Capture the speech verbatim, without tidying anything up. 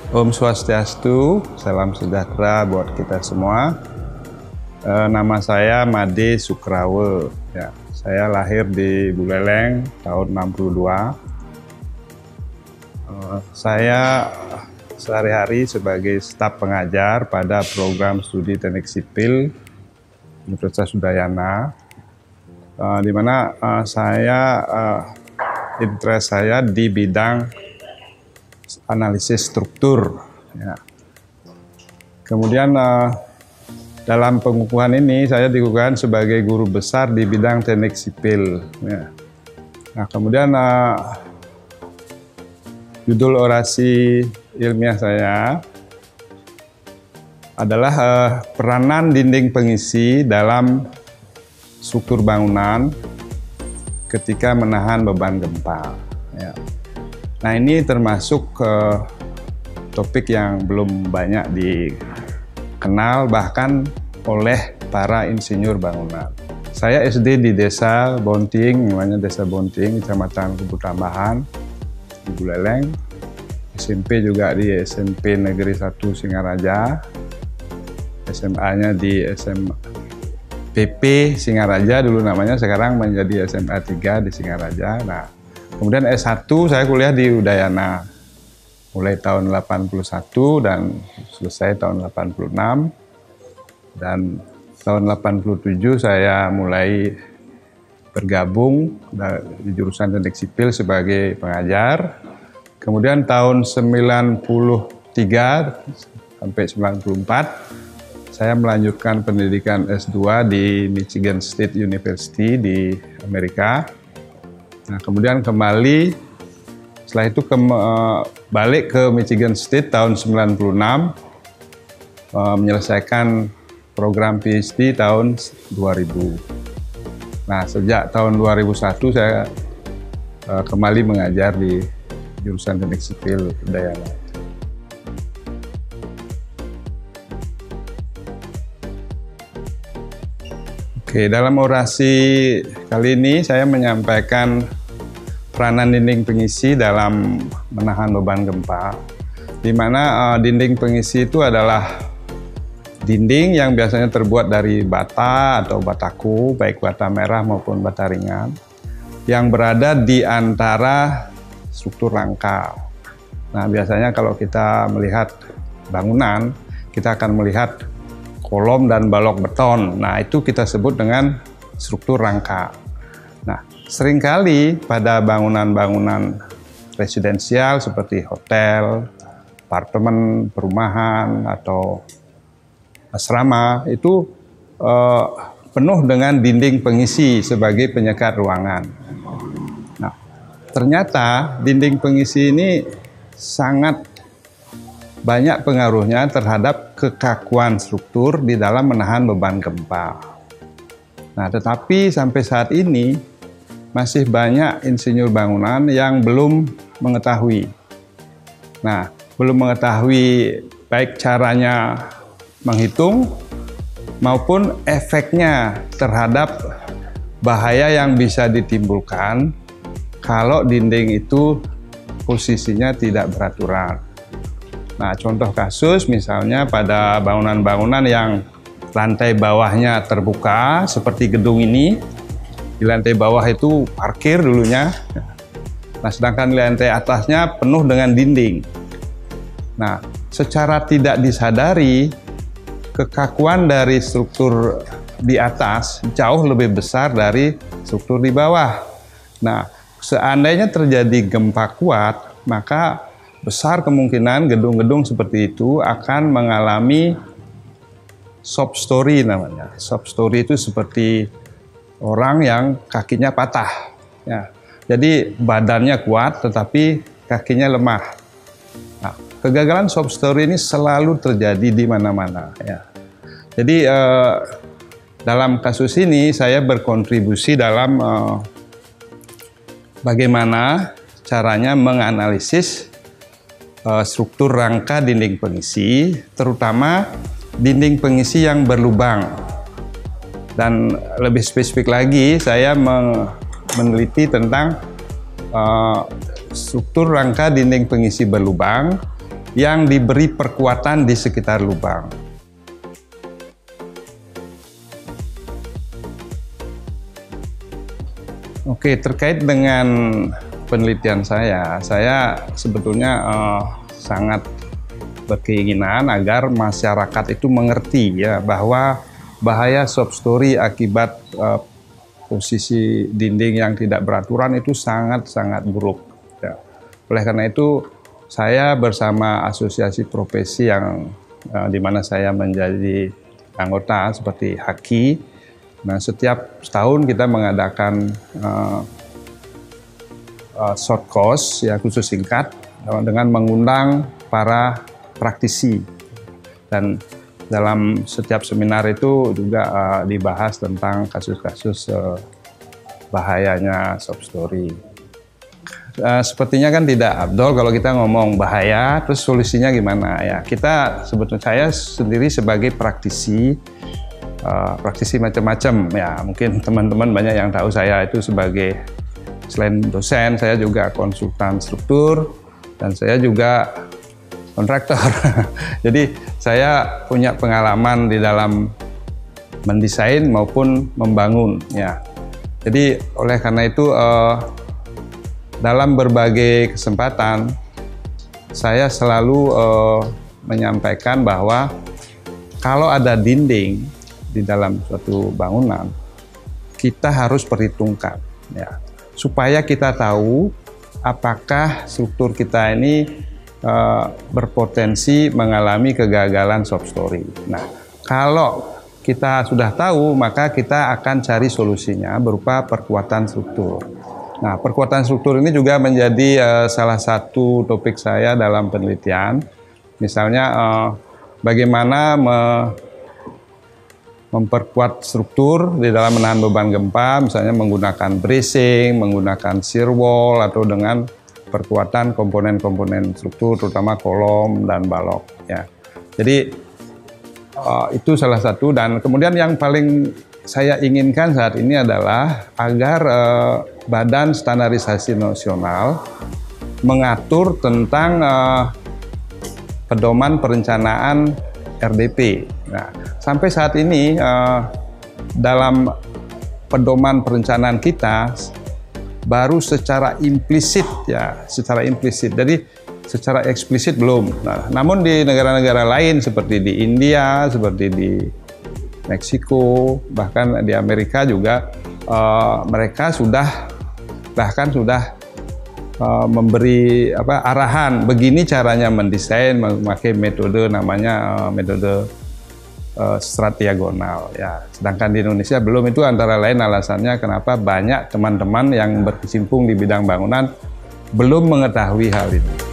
Om Swastiastu, salam sejahtera buat kita semua. E, nama saya Made Sukrawe. Ya, saya lahir di Buleleng tahun enam puluh dua. E, saya sehari-hari sebagai staf pengajar pada program studi teknik sipil Universitas Udayana, e, di mana e, saya e, interest saya di bidang analisis struktur. Ya. Kemudian uh, dalam pengukuhan ini saya dikukuhkan sebagai guru besar di bidang teknik sipil. Ya. Nah, kemudian uh, judul orasi ilmiah saya adalah uh, peranan dinding pengisi dalam struktur bangunan ketika menahan beban gempa. Ya. Nah, ini termasuk uh, topik yang belum banyak dikenal bahkan oleh para insinyur bangunan. Saya S D di Desa Bonting, namanya Desa Bonting, Kecamatan Kubu Tambahan, di Buleleng. S M P juga di S M P Negeri satu Singaraja. S M A-nya di S M P P Singaraja dulu namanya, sekarang menjadi S M A tiga di Singaraja. Nah, kemudian S satu saya kuliah di Udayana mulai tahun delapan puluh satu dan selesai tahun delapan puluh enam. Dan tahun delapan puluh tujuh saya mulai bergabung di jurusan teknik sipil sebagai pengajar. Kemudian tahun sembilan puluh tiga sampai sembilan puluh empat saya melanjutkan pendidikan S dua di Michigan State University di Amerika. Nah, kemudian kembali, setelah itu ke, uh, balik ke Michigan State tahun sembilan puluh enam, uh, menyelesaikan program P H D tahun dua ribu. Nah, sejak tahun dua ribu satu saya uh, kembali mengajar di jurusan teknik sipil Udayana. Oke, dalam orasi kali ini saya menyampaikan peranan dinding pengisi dalam menahan beban gempa, di mana uh, dinding pengisi itu adalah dinding yang biasanya terbuat dari bata atau bataku, baik bata merah maupun bata ringan, yang berada di antara struktur rangka. Nah, biasanya kalau kita melihat bangunan, kita akan melihat kolom dan balok beton. Nah, itu kita sebut dengan struktur rangka. Nah, seringkali pada bangunan-bangunan residensial seperti hotel, apartemen, perumahan, atau asrama itu eh, penuh dengan dinding pengisi sebagai penyekat ruangan. Nah, ternyata dinding pengisi ini sangat banyak pengaruhnya terhadap kekakuan struktur di dalam menahan beban gempa. Nah, tetapi sampai saat ini masih banyak insinyur bangunan yang belum mengetahui. Nah, belum mengetahui baik caranya menghitung maupun efeknya terhadap bahaya yang bisa ditimbulkan kalau dinding itu posisinya tidak beraturan. Nah, contoh kasus misalnya pada bangunan-bangunan yang lantai bawahnya terbuka seperti gedung ini. Di lantai bawah itu parkir dulunya. Nah, sedangkan di lantai atasnya penuh dengan dinding. Nah, secara tidak disadari, kekakuan dari struktur di atas jauh lebih besar dari struktur di bawah. Nah, seandainya terjadi gempa kuat, maka besar kemungkinan gedung-gedung seperti itu akan mengalami sob story namanya. Sob story itu seperti orang yang kakinya patah. Ya. Jadi badannya kuat tetapi kakinya lemah. Nah, kegagalan sob story ini selalu terjadi di mana-mana. Ya. Jadi eh, dalam kasus ini saya berkontribusi dalam eh, bagaimana caranya menganalisis struktur rangka dinding pengisi, terutama dinding pengisi yang berlubang. Dan lebih spesifik lagi, saya meneliti tentang uh, struktur rangka dinding pengisi berlubang yang diberi perkuatan di sekitar lubang. Oke, terkait dengan penelitian saya, saya sebetulnya uh, sangat berkeinginan agar masyarakat itu mengerti ya bahwa bahaya sob story akibat uh, posisi dinding yang tidak beraturan itu sangat-sangat buruk. Ya. Oleh karena itu, saya bersama asosiasi profesi yang uh, di mana saya menjadi anggota seperti Haki, nah setiap tahun kita mengadakan uh, uh, short course ya khusus singkat uh, dengan mengundang para praktisi, dan dalam setiap seminar itu juga uh, dibahas tentang kasus-kasus uh, bahayanya sob story. Uh, sepertinya kan tidak abdol kalau kita ngomong bahaya, terus solusinya gimana ya? Kita sebetulnya saya sendiri sebagai praktisi, uh, praktisi macam-macam ya. Mungkin teman-teman banyak yang tahu saya itu sebagai selain dosen, saya juga konsultan struktur dan saya juga kontraktor. Jadi saya punya pengalaman di dalam mendesain maupun membangun ya. Jadi oleh karena itu eh, dalam berbagai kesempatan saya selalu eh, menyampaikan bahwa kalau ada dinding di dalam suatu bangunan, kita harus perhitungkan ya, supaya kita tahu apakah struktur kita ini Uh, berpotensi mengalami kegagalan sob story. Nah, kalau kita sudah tahu, maka kita akan cari solusinya berupa perkuatan struktur. Nah, perkuatan struktur ini juga menjadi uh, salah satu topik saya dalam penelitian. Misalnya, uh, bagaimana me memperkuat struktur di dalam menahan beban gempa, misalnya menggunakan bracing, menggunakan shear wall, atau dengan perkuatan komponen-komponen struktur, terutama kolom dan balok ya. Jadi uh, itu salah satu, dan kemudian yang paling saya inginkan saat ini adalah agar uh, Badan Standarisasi Nasional mengatur tentang uh, pedoman perencanaan R D P. Nah, sampai saat ini uh, dalam pedoman perencanaan kita baru secara implisit ya, secara implisit. Jadi secara eksplisit belum. Nah, namun di negara-negara lain seperti di India, seperti di Meksiko, bahkan di Amerika juga uh, mereka sudah bahkan sudah uh, memberi apa arahan begini caranya mendesain memakai metode namanya uh, metode Uh, stratiagonal ya. Sedangkan di Indonesia belum, itu antara lain alasannya kenapa banyak teman-teman yang berkecimpung di bidang bangunan belum mengetahui hal ini.